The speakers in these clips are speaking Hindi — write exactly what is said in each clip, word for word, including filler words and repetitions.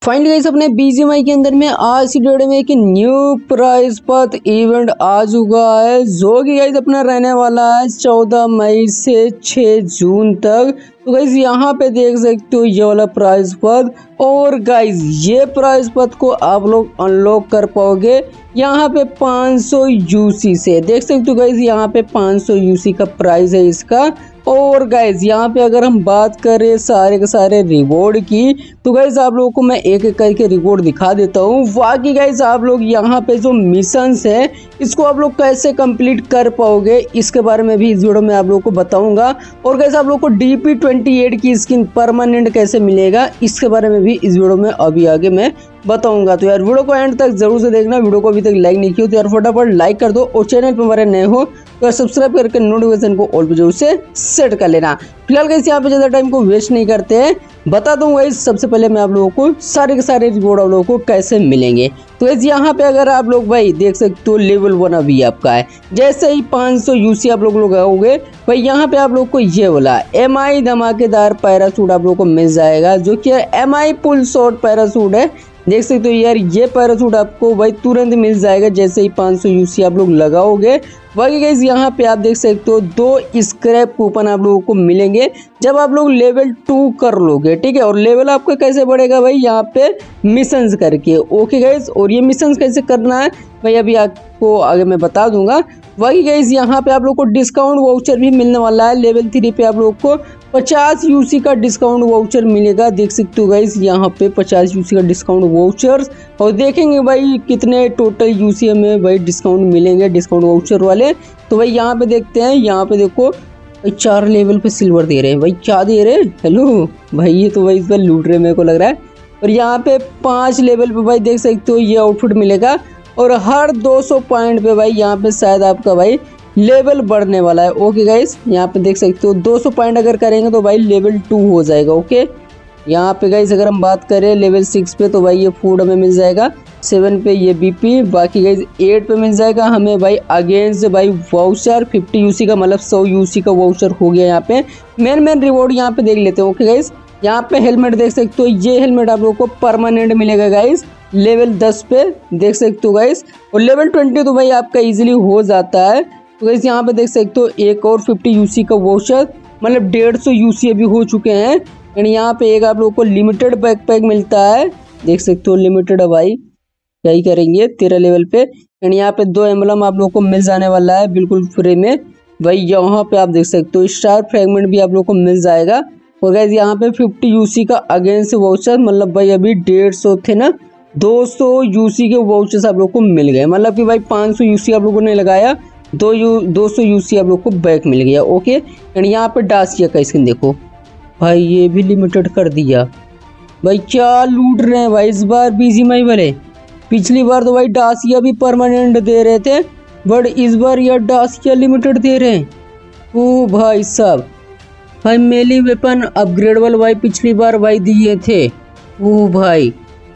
फाइनली गाइस अपने बीजीएमआई के अंदर में आज की डेट में एक न्यू प्राइस पथ इवेंट आ चुका है जो कि गाइस अपना रहने वाला है चौदह मई से छह जून तक। तो गाइस यहाँ पे देख सकते हो ये वाला प्राइस पथ, और गाइस ये प्राइस पथ को आप लोग अनलॉक कर पाओगे यहाँ पे पाँच सौ यूसी से। देख सकते हो गाइस यहाँ पे पाँच सौ यूसी का प्राइस है इसका। और गाइज यहाँ पे अगर हम बात करें सारे के सारे रिवॉर्ड की, तो गाइज आप लोगों को मैं एक एक करके रिवॉर्ड दिखा देता हूँ। बाकी गाइज आप लोग यहाँ पे जो मिशंस है इसको आप लोग कैसे कंप्लीट कर पाओगे इसके बारे में भी इस वीडियो में आप लोगों को बताऊंगा। और गाइज आप लोग को डी पी ट्वेंटी एट की स्किन परमानेंट कैसे मिलेगा इसके बारे में भी इस वीडियो में अभी आगे मैं बताऊंगा। तो यार वीडियो को एंड तक जरूर से देखना। वीडियो को अभी तक लाइक नहीं किया तो यार फटाफट लाइक कर दो, और चैनल पर हमारे नए हो तो यार सब्सक्राइब करके नोटिफिकेशन को ऑल पे जरूर से सेट कर लेना। फिलहाल गाइस यहाँ पे ज्यादा टाइम को वेस्ट नहीं करते हैं, बता दूं गाइस सबसे पहले मैं आप लोगों को सारे के सारे रिवॉर्ड आप लोगों को कैसे मिलेंगे। तो गाइस यहाँ पे अगर आप लोग भाई देख सकते हो लेवल वन अभी आपका है, जैसे ही पाँच सौ यूसी आप लोग लोग आओगे भाई यहाँ पे आप लोग को ये बोला एम आई धमाकेदार पैरासूट आप लोग को मिल जाएगा, जो कि M I pull shot parachute है। देख सकते हो यार ये पैरासूट आपको भाई तुरंत मिल जाएगा जैसे ही पाँच सौ यूसी आप लोग लगाओगे। बाकी गाइस यहाँ पे आप देख सकते हो दो स्क्रैप कूपन आप लोगों को मिलेंगे जब आप लोग लेवल टू कर लोगे, ठीक है। और लेवल आपका कैसे बढ़ेगा भाई यहाँ पे मिशंस करके, ओके गाइस। और ये मिशंस कैसे करना है भाई अभी आपको आगे मैं बता दूंगा। बाकी गाइस यहाँ पे आप लोग को डिस्काउंट वाउचर भी मिलने वाला है। लेवल थ्री पे आप लोग को पचास यूसी का डिस्काउंट वाउचर मिलेगा। देख सकते हो गाइस यहाँ पे पचास यूसी का डिस्काउंट वाउचर्स, और देखेंगे भाई कितने टोटल यूसी में भाई डिस्काउंट मिलेंगे डिस्काउंट वाउचर वाले। तो भाई यहाँ पे देखते हैं, यहाँ पे देखो भाई चार लेवल पे सिल्वर दे रहे हैं भाई, क्या दे रहे हैं हेलो भाई, ये तो भाई इस बार लूट रहे मेरे को लग रहा है। और यहाँ पे पाँच लेवल पे भाई देख सकते हो ये आउटफिट मिलेगा, और हर दो सौ पॉइंट पे भाई यहाँ पे शायद आपका भाई लेवल बढ़ने वाला है। ओके गाइस यहाँ पे देख सकते हो दो सौ पॉइंट अगर करेंगे तो भाई लेवल टू हो जाएगा। ओके यहाँ पे गाइस अगर हम बात करें लेवल सिक्स पे तो भाई ये फूड हमें मिल जाएगा, सेवन पे ये बीपी, बाकी गाइस एट पे मिल जाएगा हमें भाई अगेंस्ट भाई वाउचर फिफ्टी यूसी का, मतलब सौ यूसी का वाउचर हो गया। यहाँ पे मेन मेन रिवॉर्ड यहाँ पे देख लेते हैं। ओके गाइस यहाँ पे हेलमेट देख सकते हो, ये हेलमेट आप लोगों को परमानेंट मिलेगा गाइस लेवल दस पे, देख सकते हो गाइस। और लेवल ट्वेंटी तो भाई आपका इजीली हो जाता है। तो गाइस यहाँ पे देख सकते हो एक और फिफ्टी यूसी का वाउचर, मतलब डेढ़ सौ यूसी अभी हो चुके हैं। एंड यहाँ पे एक आप लोगों को लिमिटेड बैकपैक मिलता है, देख सकते हो लिमिटेड है भाई, क्या ही करेंगे तेरह लेवल पे। एंड यहाँ पे दो एम्बलम आप लोगों को मिल जाने वाला है बिल्कुल फ्री में भाई। यहाँ पे आप देख सकते हो स्टार फ्रेगमेंट भी आप लोगों को मिल जाएगा। और गाइस यहाँ पे फिफ्टी यूसी का अगेंस्ट वाउचर, मतलब भाई अभी डेढ़ सौ थे ना, दो सौ यूसी के वाउचर्स आप लोग को मिल गए, मतलब कि भाई पाँच सौ यूसी आप लोगों ने लगाया, दो यू दो सौ यूसी आप लोग को बैक मिल गया। ओके एंड यहाँ पे डासिया का स्किन देखो भाई, ये भी लिमिटेड कर दिया भाई। क्या लूट रहे हैं भाई इस बार बीजीएमआई वाले। पिछली बार तो भाई डासिया भी परमानेंट दे रहे थे, बट इस बार यार डासिया लिमिटेड दे रहे हैं। ओ भाई साहब भाई मेली वेपन अपग्रेडेबल भाई पिछली बार भाई दिए थे। ओ भाई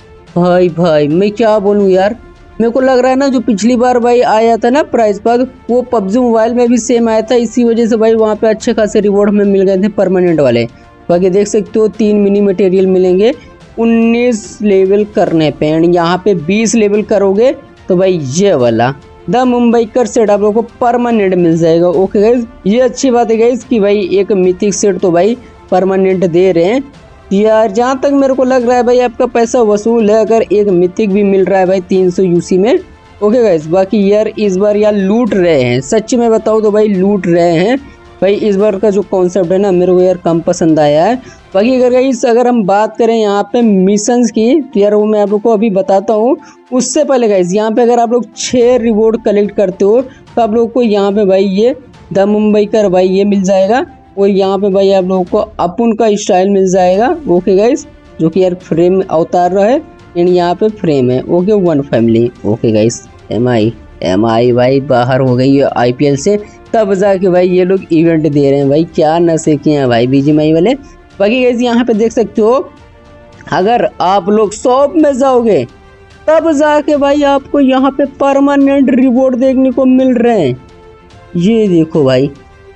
भाई भाई मैं क्या बोलूँ यार, मेरे को लग रहा है ना जो पिछली बार भाई आया था ना प्राइस पर वो पबजी मोबाइल में भी सेम आया था, इसी वजह से भाई वहाँ पे अच्छे खासे रिवॉर्ड हमें मिल गए थे परमानेंट वाले। बाकी देख सकते हो तीन मिनी मटेरियल मिलेंगे उन्नीस लेवल करने पे, एंड यहाँ पे बीस लेवल करोगे तो भाई ये वाला द मुंबई कर सेट आप लोगों को परमानेंट मिल जाएगा। ओके गाइज ये अच्छी बात है गाइज कि भाई एक मिथिक सेट तो भाई परमानेंट दे रहे हैं यार। जहाँ तक मेरे को लग रहा है भाई आपका पैसा वसूल है अगर एक मिथिक भी मिल रहा है भाई तीन सौ यूसी में। ओके गाइस बाकी यार इस बार यार लूट रहे हैं, सच में बताऊँ तो भाई लूट रहे हैं भाई। इस बार का जो कॉन्सेप्ट है ना मेरे को यार कम पसंद आया है। बाकी अगर गाइस अगर हम बात करें यहाँ पे मिशंस की तो यार वो मैं आप लोग को अभी बताता हूँ। उससे पहले गाइस यहाँ पे अगर आप लोग छः रिवॉर्ड कलेक्ट करते हो तो आप लोग को यहाँ पे भाई ये द मुंबई कर भाई ये मिल जाएगा, और यहाँ पे भाई आप लोगों को अपुन का स्टाइल मिल जाएगा। ओके गाइस जो कि यार फ्रेम अवतार रहा है, एंड यहाँ पे फ्रेम है। Okay one family. Okay guys M I M I भाई बाहर हो गई है आईपीएल से, तब जाके भाई ये लोग इवेंट दे रहे हैं भाई। क्या नशे किए हैं भाई बीजीएमआई वाले। बाकी गाइस यहाँ पे देख सकते हो अगर आप लोग शॉप में जाओगे तब जाके भाई आपको यहाँ पे परमानेंट रिवॉर्ड देखने को मिल रहे हैं। ये देखो भाई,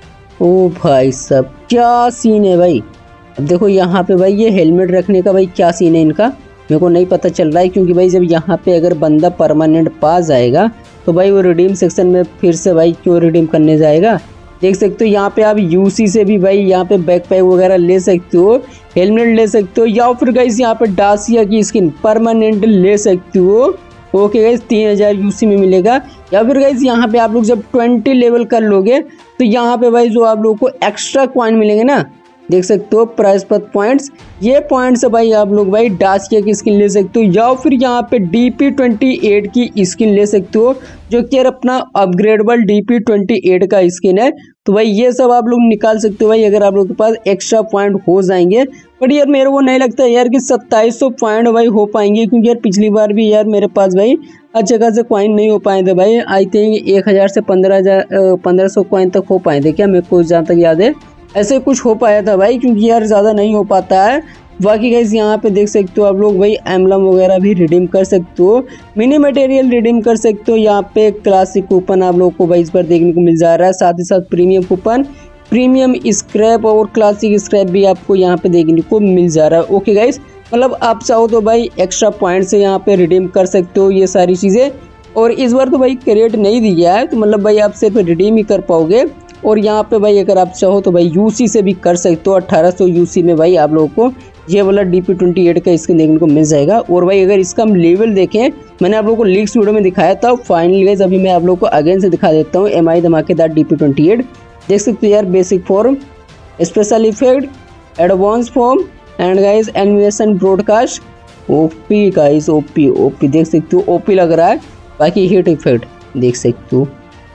ओ भाई साहब क्या सीन है भाई। अब देखो यहाँ पे भाई ये हेलमेट रखने का भाई क्या सीन है इनका। मेरे को नहीं पता चल रहा है, क्योंकि भाई जब यहाँ पे अगर बंदा परमानेंट पा जाएगा तो भाई वो रिडीम सेक्शन में फिर से भाई क्यों रिडीम करने जाएगा। देख सकते हो यहाँ पे आप यूसी से भी भाई यहाँ पे बैकपैक वगैरह ले सकते हो, हेलमेट ले सकते हो, या फिर गाइस यहाँ पे डासिया की स्किन परमानेंट ले सकते हो। ओके गाइस, तीन हज़ार यूसी में मिलेगा। या फिर गाइस यहाँ पे आप लोग जब ट्वेंटी लेवल कर लोगे तो यहाँ पे भाई जो आप लोगों को एक्स्ट्रा कॉइन मिलेंगे ना, देख सकते हो प्राइस पर पॉइंट्स, ये पॉइंट्स से भाई आप लोग भाई डासिया की स्किन ले सकते हो, या फिर यहाँ पे डी पी ट्वेंटी एट की स्किन ले सकते हो, जो कि यार अपना upgradable D P twenty eight का स्किन है। तो भाई ये सब आप लोग निकाल सकते हो भाई अगर आप लोग के पास एक्स्ट्रा पॉइंट हो जाएंगे। बट यार मेरे को नहीं लगता यार कि सत्ताईस सौ पॉइंट भाई हो पाएंगे, क्योंकि यार पिछली बार भी यार मेरे पास भाई अच्छे खासे कॉइन नहीं हो पाए थे भाई। आई थिंक एक हज़ार से पंद्रह हज़ार पंद्रह सौ कॉइन तक हो पाए थे क्या, मेरे को जहाँ तक याद है ऐसे कुछ हो पाया था भाई, क्योंकि यार ज़्यादा नहीं हो पाता है। बाकी गाइस यहाँ पे देख सकते हो आप लोग भाई एम्बलम वगैरह भी रिडीम कर सकते हो, मिनी मटेरियल रिडीम कर सकते हो। यहाँ पे क्लासिक कूपन आप लोग को भाई इस पर देखने को मिल जा रहा है, साथ ही साथ प्रीमियम कूपन, प्रीमियम स्क्रैप और क्लासिक स्क्रैप भी आपको यहाँ पे देखने को मिल जा रहा है। ओके गाइस, मतलब आप चाहो तो भाई एक्स्ट्रा पॉइंट से यहाँ पे रिडीम कर सकते हो ये सारी चीज़ें। और इस बार तो भाई क्रेडिट नहीं दिया है, तो मतलब भाई आप सिर्फ रिडीम ही कर पाओगे। और यहाँ पे भाई अगर आप चाहो तो भाई यूसी से भी कर सकते हो, अठारह सौ यूसी में भाई आप लोगों को ये वाला डी पी ट्वेंटी एट का स्किन देखने को मिल जाएगा। और भाई अगर इसका हम लेवल देखें, मैंने आप लोगों को लीक्स वीडियो में दिखाया था, फाइनली गाइस अभी मैं आप लोगों को अगेन से दिखा देता हूँ। एम आई धमाकेदार डी पी ट्वेंटी एट देख सकते हो यार, basic form, special effect, advance form and guys animation broadcast, OP guys, OP OP देख सकते हो, ओपी लग रहा है। बाकी हिट इफेक्ट देख सकते हो,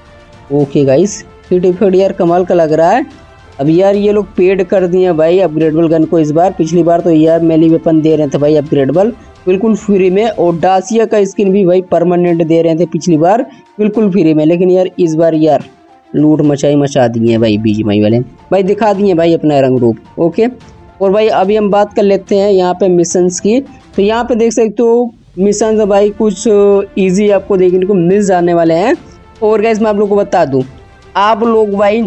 ओके गाइस हिट इफेक्ट यार कमाल का लग रहा है। अब यार ये लोग पेड कर दिए भाई अपग्रेडेबल गन को इस बार, पिछली बार तो यार मेली वेपन दे रहे थे भाई अपग्रेडेबल बिल्कुल फ्री में, और डासिया का स्किन भी भाई परमानेंट दे रहे थे पिछली बार बिल्कुल फ्री में। लेकिन यार इस बार यार लूट मचाई मचा दिए हैं भाई बीजीएमआई वाले, भाई दिखा दिए भाई अपना रंग रूप। ओके, और भाई अभी हम बात कर लेते हैं यहाँ पे मिशंस की। तो यहाँ पे देख सकते हो मिशन भाई कुछ ईजी आपको देखने को मिल जाने वाले हैं। और गाइस मैं आप लोग को बता दूँ, आप लोग भाई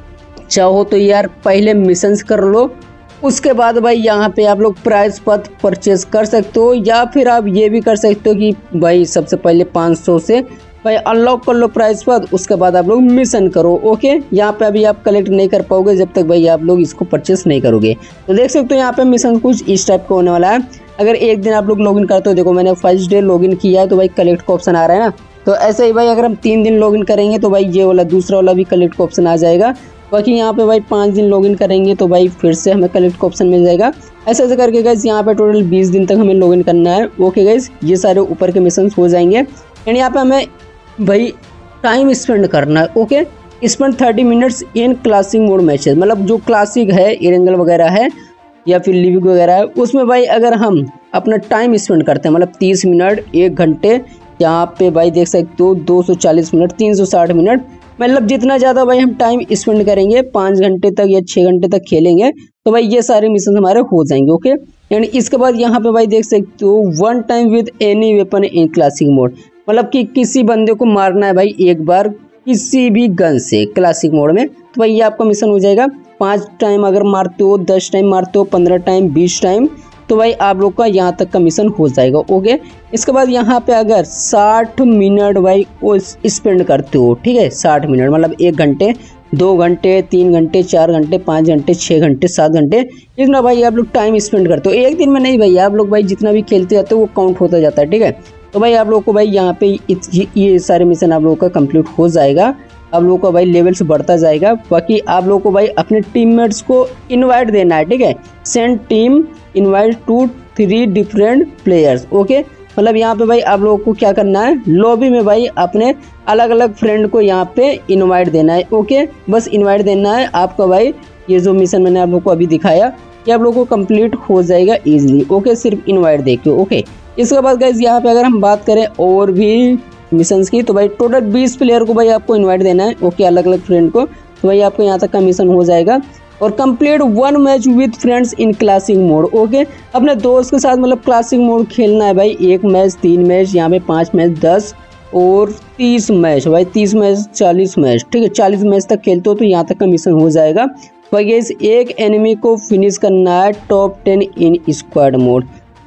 चाहो तो यार पहले मिशंस कर लो, उसके बाद भाई यहाँ पे आप लोग प्राइस पथ परचेज कर सकते हो, या फिर आप ये भी कर सकते हो कि भाई सबसे पहले पाँच सौ से भाई अनलॉक कर लो प्राइस पथ, उसके बाद आप लोग मिशन करो। ओके, यहाँ पे अभी आप कलेक्ट नहीं कर पाओगे जब तक भाई आप लोग इसको परचेस नहीं करोगे। तो देख सकते हो यहाँ पे मिशन कुछ इस टाइप का होने वाला है। अगर एक दिन आप लोग लॉगिन करते हो, देखो मैंने फर्स्ट डे लॉगिन किया है तो भाई कलेक्ट का ऑप्शन आ रहा है ना, तो ऐसे ही भाई अगर हम तीन दिन लॉगिन करेंगे तो भाई ये वाला दूसरा वाला भी कलेक्ट का ऑप्शन आ जाएगा। बाकी यहाँ पे भाई पाँच दिन लॉगिन करेंगे तो भाई फिर से हमें कलेक्ट का ऑप्शन मिल जाएगा। ऐसे ऐसे करके गाइस यहाँ पे टोटल बीस दिन तक हमें लॉगिन करना है। ओके गाइस, ये सारे ऊपर के मिशन हो जाएंगे एंड यहाँ पे हमें भाई टाइम स्पेंड करना है। Okay, spend thirty minutes in classic mode matches, मतलब जो क्लासिक है इरेंगल वगैरह है या फिर लिविक वगैरह है, उसमें भाई अगर हम अपना टाइम स्पेंड करते हैं मतलब तीस मिनट एक घंटे, यहाँ पे भाई देख सकते हो दो सौ चालीस मिनट तीन सौ साठ मिनट, मतलब जितना ज़्यादा भाई हम टाइम स्पेंड करेंगे पाँच घंटे तक या छः घंटे तक खेलेंगे तो भाई ये सारे मिशन हमारे हो जाएंगे। ओके, यानी इसके बाद यहाँ पे भाई देख सकते हो one time with any weapon in classic mode, मतलब कि किसी बंदे को मारना है भाई एक बार किसी भी गन से क्लासिक मोड में, तो भाई ये आपका मिशन हो जाएगा। पाँच टाइम अगर मारते हो, दस टाइम मारते हो, पंद्रह टाइम, बीस टाइम, तो भाई आप लोग का यहाँ तक का मिशन हो जाएगा। ओके, इसके बाद यहाँ पे अगर साठ मिनट भाई वो स्पेंड करते हो, ठीक है, साठ मिनट मतलब एक घंटे, दो घंटे, तीन घंटे, चार घंटे, पाँच घंटे, छः घंटे, सात घंटे, इतना भाई आप लोग टाइम स्पेंड करते हो एक दिन में। नहीं भाई, आप लोग भाई जितना भी खेलते जाते हो वो काउंट होता जाता है, ठीक है। तो भाई आप लोग को भाई यहाँ पे ये सारे मिशन आप लोगों का कंप्लीट हो जाएगा, आप लोगों का भाई लेवल से बढ़ता जाएगा। बाकी आप लोगों को भाई अपने टीममेट्स को इनवाइट देना है, ठीक है, send team invite to three different players. Okay, मतलब यहाँ पे भाई आप लोगों को क्या करना है, लॉबी में भाई अपने अलग अलग फ्रेंड को यहाँ पे इनवाइट देना है। ओके, बस इनवाइट देना है आपका भाई, ये जो मिशन मैंने आप लोग को अभी दिखाया ये आप लोगों को कंप्लीट हो जाएगा इजीली। ओके, सिर्फ इनवाइट देके। ओके, इसके बाद गाइस यहाँ पे अगर हम बात करें और भी मिशंस की, तो भाई टोटल बीस प्लेयर को भाई आपको इनवाइट देना है। ओके, अलग अलग फ्रेंड को, तो भाई आपको यहाँ तक का मिशन हो जाएगा। और complete one match with friends in classic mode. Okay, अपने दोस्त के साथ मतलब क्लासिक मोड खेलना है भाई, एक मैच, तीन मैच, यहाँ पे पाँच मैच, दस और तीस मैच, भाई तीस मैच, चालीस मैच, ठीक है, चालीस मैच तक खेलते हो तो यहाँ तक का मिशन हो जाएगा। भाई इस एक एनिमी को फिनिश करना है top ten in squad mode.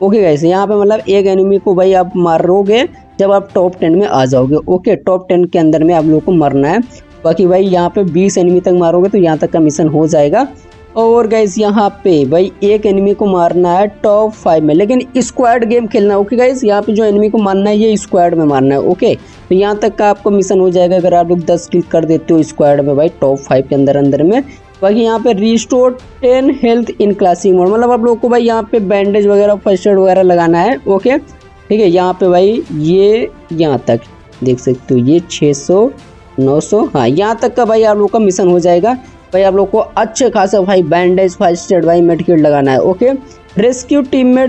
Okay guys, यहाँ पे मतलब एक एनिमी को भाई आप मारोगे जब आप टॉप टेन में आ जाओगे। ओके, टॉप टेन के अंदर में आप लोगों को मरना है। बाकी भाई यहाँ पे बीस एनिमी तक मारोगे तो यहाँ तक का मिशन हो जाएगा। और गाइस यहाँ पे भाई एक एनिमी को मारना है टॉप फाइव में, लेकिन स्क्वाड गेम खेलना है। ओके गाइस, यहाँ पे जो एनिमी को मारना है ये स्क्वाड में मारना है। ओके, तो यहाँ तक का आपको मिशन हो जाएगा अगर आप लोग दस किल कर देते हो स्क्वाड में भाई टॉप फाइव के अंदर अंदर में। बाकी यहाँ पे restore ten health in classic mode, मतलब आप लोग को भाई यहाँ पे बैंडेज वगैरह फर्स्ट एड वगैरह लगाना है। ओके ठीक है, यहाँ पे भाई ये यहाँ तक देख सकते हो ये छः सौ नौ सौ हाँ यहाँ तक का भाई आप लोग का मिशन हो जाएगा। भाई आप लोग को अच्छे खासा भाई बैंडेज फर्स्ट एड भाई मेडिकेट लगाना है। Okay, rescue teammate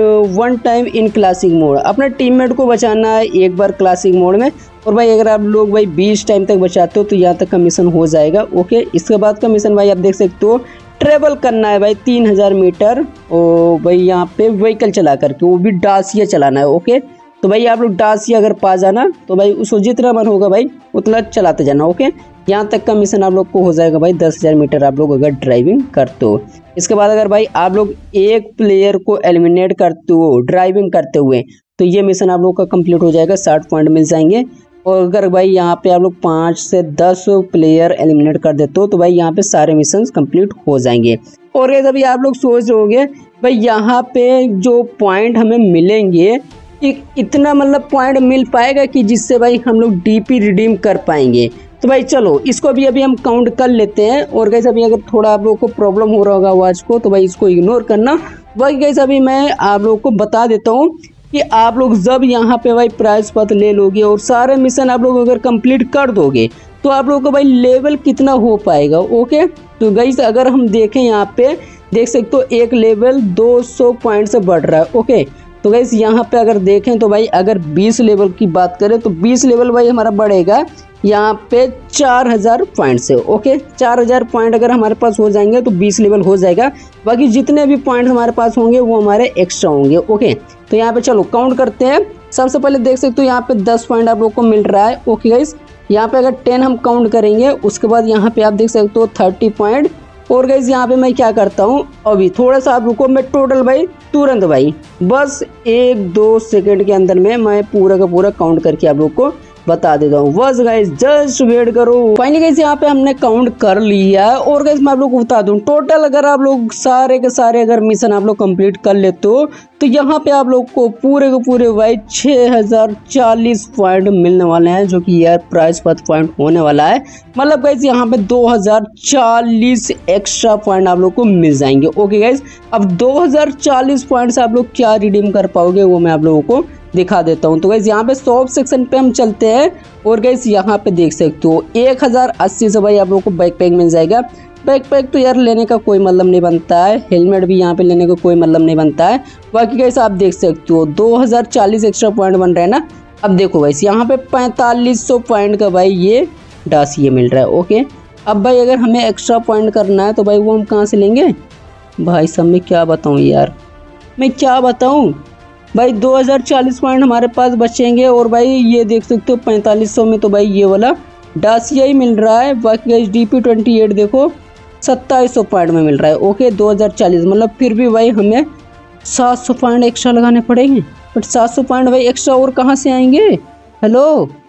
one time in classic mode, अपने टीममेट को बचाना है एक बार क्लासिक मोड में। और भाई अगर आप लोग भाई बीस टाइम तक बचाते हो तो यहाँ तक का मिशन हो जाएगा। ओके, इसके बाद का मिशन भाई आप देख सकते हो ट्रेवल करना है भाई तीन हज़ार मीटर और भाई यहाँ पे व्हीकल चला करके, वो भी डासिया चलाना है। ओके, तो भाई आप लोग डासिया अगर पा जाना तो भाई उसको जितना मन होगा भाई उतना चलाते जाना। ओके, यहाँ तक का मिशन आप लोग को हो जाएगा भाई दस हज़ार मीटर आप लोग अगर ड्राइविंग करते हो। इसके बाद अगर भाई आप लोग एक प्लेयर को एलिमिनेट करते हो ड्राइविंग करते हुए तो ये मिशन आप लोग का कंप्लीट हो जाएगा, साठ पॉइंट मिल जाएंगे। और अगर भाई यहाँ पे आप लोग पाँच से दस प्लेयर एलिमिनेट कर देते हो तो भाई यहाँ पे सारे मिशन कंप्लीट हो जाएंगे। और ये अभी आप लोग सोच रहे होंगे भाई यहाँ पे जो पॉइंट हमें मिलेंगे कि इतना मतलब पॉइंट मिल पाएगा कि जिससे भाई हम लोग डीपी रिडीम कर पाएंगे। तो भाई चलो इसको भी अभी हम काउंट कर लेते हैं। और गाइस अभी अगर थोड़ा आप लोगों को प्रॉब्लम हो रहा होगा आवाज को तो भाई इसको इग्नोर करना। वही गाइस अभी मैं आप लोगों को बता देता हूँ कि आप लोग जब यहाँ पे भाई प्राइज पत्र ले लोगे और सारे मिशन आप लोग अगर कंप्लीट कर दोगे तो आप लोगों का भाई लेवल कितना हो पाएगा। ओके, तो गाइस अगर हम देखें यहाँ पे देख सकते हो एक लेवल दो सौ पॉइंट से बढ़ रहा है। ओके, तो गाइस यहाँ पे अगर देखें तो भाई अगर बीस लेवल की बात करें तो बीस लेवल भाई हमारा बढ़ेगा यहाँ पे चार हज़ार पॉइंट से। ओके, चार हज़ार पॉइंट अगर हमारे पास हो जाएंगे तो बीस लेवल हो जाएगा। बाकी जितने भी पॉइंट हमारे पास होंगे वो हमारे एक्स्ट्रा होंगे। ओके, तो यहाँ पे चलो काउंट करते हैं। सबसे पहले देख सकते हो यहाँ पे दस पॉइंट आप लोग को मिल रहा है। ओके गाइस, यहाँ पे अगर टेन हम काउंट करेंगे उसके बाद यहाँ पे आप देख सकते हो थर्टी पॉइंट। और गाइस यहाँ पे मैं क्या करता हूँ अभी थोड़ा सा आप रुको, मैं टोटल भाई तुरंत भाई बस एक दो सेकंड के अंदर में मैं पूरा का पूरा काउंट करके आप लोग को बता देता हूँ। बस गाइस जस्ट वेट करो। फाइनली गाइस यहाँ पे हमने काउंट कर लिया है। और गाइस मैं आप लोग को बता दूं टोटल अगर आप लोग सारे के सारे अगर मिशन आप लोग कंप्लीट कर लेते हो तो यहाँ पे आप लोग को पूरे के पूरे भाई छः हजार चालीस पॉइंट मिलने वाले हैं, जो कि यार प्राइस पत्र पॉइंट होने वाला है। मतलब गाइस यहाँ पे दो हजार चालीस एक्स्ट्रा पॉइंट आप लोग को मिल जाएंगे। ओके गाइस, अब दो हजार चालीस पॉइंट से आप लोग क्या रिडीम कर पाओगे वो मैं आप लोगों को दिखा देता हूँ। तो गाइस यहाँ पे शॉप सेक्शन पे हम चलते हैं। और गाइस यहाँ पे देख सकते हो एक हजार अस्सी से भाई आप लोगों को बैकपैक मिल जाएगा। बैकपैक तो यार लेने का कोई मतलब नहीं बनता है, हेलमेट भी यहाँ पे लेने का कोई मतलब नहीं बनता है। बाकी गाइस आप देख सकते हो दो हजार चालीस एक्स्ट्रा पॉइंट बन रहे हैं ना। अब देखो गाइस यहाँ पे पैंतालीस सौ पॉइंट का भाई ये डासिये मिल रहा है। ओके, अब भाई अगर हमें एक्स्ट्रा पॉइंट करना है तो भाई वो हम कहाँ से लेंगे भाई सब मैं क्या बताऊँ यार, मैं क्या बताऊँ भाई दो हजार चालीस पॉइंट हमारे पास बचेंगे। और भाई ये देख सकते हो पैंतालीस सौ में तो भाई ये वाला डासिया ही मिल रहा है। बाकी डी पी ट्वेंटी एट देखो सत्ताईस सौ पॉइंट में मिल रहा है। ओके, दो हजार चालीस मतलब फिर भी भाई हमें सात सौ पॉइंट एक्स्ट्रा लगाने पड़ेंगे। बट सात सौ पॉइंट भाई एक्स्ट्रा और कहाँ से आएंगे? हेलो,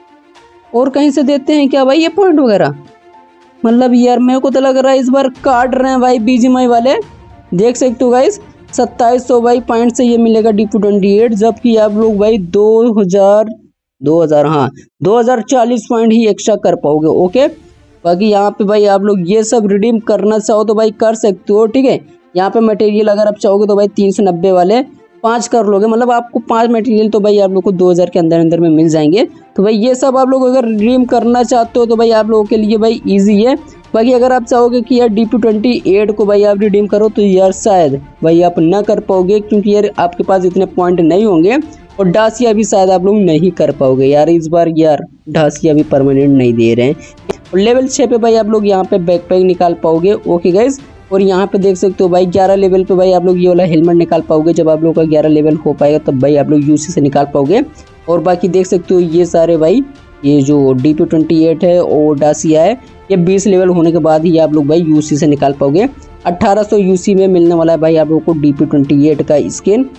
और कहीं से देते हैं क्या भाई ये पॉइंट वगैरह? मतलब यार मेरे को तो लग रहा है इस बार काट रहे हैं भाई बीजीएमआई वाले। देख सकते हो गाइस सत्ताईस सौ भाई पॉइंट से ये मिलेगा डी पी ट्वेंटी एट, जबकि आप लोग भाई दो हजार दो हजार हाँ दो हजार चालीस पॉइंट ही एक्स्ट्रा कर पाओगे। ओके, बाकी यहाँ पे भाई आप लोग ये सब रिडीम करना चाहो तो भाई कर सकते हो। ठीक है, यहाँ पे मटेरियल अगर आप चाहोगे तो भाई तीन सौ नब्बे वाले पाँच कर लोगे, मतलब आपको पांच मटेरियल तो भाई आप लोग को दो हजार के अंदर अंदर में मिल जाएंगे। तो भाई ये सब आप लोग अगर रिडीम करना चाहते हो तो भाई आप लोगों के लिए भाई ईजी है। बाकी अगर आप चाहोगे कि यार डी पी ट्वेंटी एट को भाई आप रिडीम करो तो यार शायद भाई आप ना कर पाओगे, क्योंकि यार आपके पास इतने पॉइंट नहीं होंगे। और डासिया भी शायद आप लोग नहीं कर पाओगे यार, इस बार यार डासिया भी परमानेंट नहीं दे रहे हैं। और लेवल छः पे भाई आप लोग यहाँ पे बैकपैक निकाल पाओगे। ओके गाइज, और यहाँ पे देख सकते हो भाई ग्यारह लेवल पे भाई आप लोग ये वाला हेलमेट निकाल पाओगे। जब आप लोग का ग्यारह लेवल हो पाएगा तब भाई आप लोग यूसी से निकाल पाओगे। और बाकी देख सकते हो ये सारे भाई ये जो डी पी ट्वेंटी एट है और डासिया है ये बीस लेवल होने के बाद ही आप लोग भाई यूसी से निकाल पाओगे। अट्ठारह सौ यूसी में मिलने वाला है भाई आप लोग को डी पी ट्वेंटी एट का स्किन।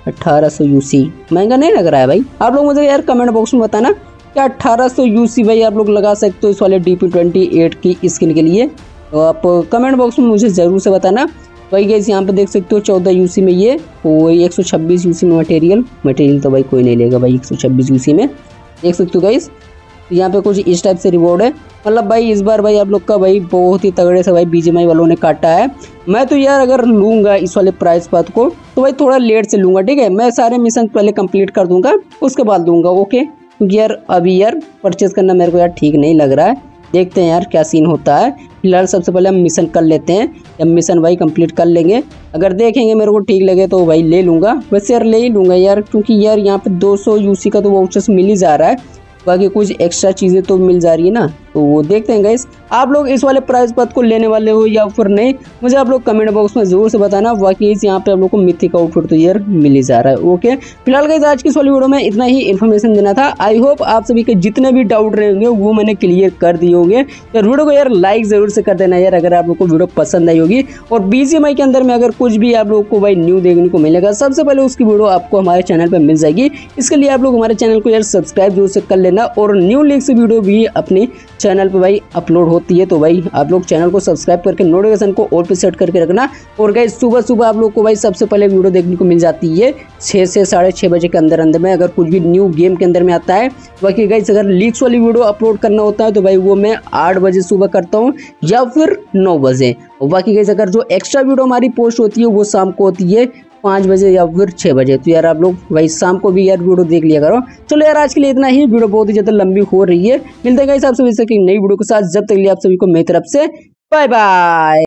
अठारह सौ यूसी महंगा नहीं लग रहा है भाई? आप लोग मुझे यार कमेंट बॉक्स में बताना क्या अठारह सौ यूसी भाई आप लोग लगा सकते हो इस वाले डी पी ट्वेंटी एट की स्किन के लिए? तो आप कमेंट बॉक्स में मुझे ज़रूर से बताना। भाई गाइस यहाँ पे देख सकते हो चौदह यूसी में ये वही एक सौ छब्बीस यूसी में मटेरियल मटेरियल तो भाई कोई नहीं लेगा भाई एक सौ छब्बीस यूसी में, देख सकते हो गाइस। यहाँ पे कुछ इस टाइप से रिवॉर्ड है, मतलब भाई इस बार भाई आप लोग का भाई बहुत ही तगड़े से भाई बीजीएमआई वालों ने काटा है। मैं तो यार अगर लूँगा इस वाले प्राइस पाथ को तो भाई थोड़ा लेट से लूँगा, ठीक है? मैं सारे मिशन पहले कंप्लीट कर दूंगा उसके बाद लूँगा, ओके? क्योंकि यार अभी यार परचेज करना मेरे को यार ठीक नहीं लग रहा है। देखते हैं यार क्या सीन होता है। फिलहाल सबसे पहले हम मिशन कर लेते हैं, जब मिशन भाई कंप्लीट कर लेंगे अगर देखेंगे मेरे को ठीक लगे तो भाई ले लूँगा। वैसे यार ले ही लूँगा यार, क्योंकि यार यहाँ पे दो सौ यूसी का तो वाउचर्स मिल ही जा रहा है, बाकी कुछ एक्स्ट्रा चीज़ें तो मिल जा रही है ना। तो वो देखते हैं गाइस आप लोग इस वाले प्राइस पथ को लेने वाले हो या फिर नहीं, मुझे आप लोग कमेंट बॉक्स में जरूर से बताना। बाकी इस यहाँ पे आप लोग को मिथिक आउटफिट तो यार मिल ही जा रहा है, ओके? फिलहाल गाइस आज की इस वाली वीडियो में इतना ही इन्फॉर्मेशन देना था। आई होप आप सभी के जितने भी डाउट रहे होंगे वो मैंने क्लियर कर दिए होंगे। यार वीडियो को यार लाइक जरूर से कर देना यार अगर आप लोग को वीडियो पसंद आई होगी। और बीजीएमआई के अंदर में अगर कुछ भी आप लोग को भाई न्यू देखने को मिलेगा सबसे पहले उसकी वीडियो आपको हमारे चैनल पर मिल जाएगी। इसके लिए आप लोग हमारे चैनल को यार सब्सक्राइब जरूर से कर लेना, और न्यू लिंक्स वीडियो भी अपने चैनल पे भाई अपलोड होती है, तो भाई आप लोग चैनल को सब्सक्राइब करके नोटिफिकेशन को ऑल पे सेट करके रखना। और गाइस सुबह सुबह आप लोग को भाई सबसे पहले वीडियो देखने को मिल जाती है छः से साढ़े छः बजे के अंदर अंदर में, अगर कुछ भी न्यू गेम के अंदर में आता है। बाकी गाइस अगर लीक्स वाली वीडियो अपलोड करना होता है तो भाई वो मैं आठ बजे सुबह करता हूँ या फिर नौ बजे। और बाकी गाइस अगर जो एक्स्ट्रा वीडियो हमारी पोस्ट होती है वो शाम को होती है पाँच बजे या फिर छः बजे। तो यार आप लोग भाई शाम को भी यार वीडियो देख लिया करो। चलो यार आज के लिए इतना ही, वीडियो बहुत ही ज़्यादा लंबी हो रही है। मिलते हैं गाइस आप सभी से नई वीडियो के साथ, जब तक के लिए आप सभी को मेरी तरफ से बाय बाय।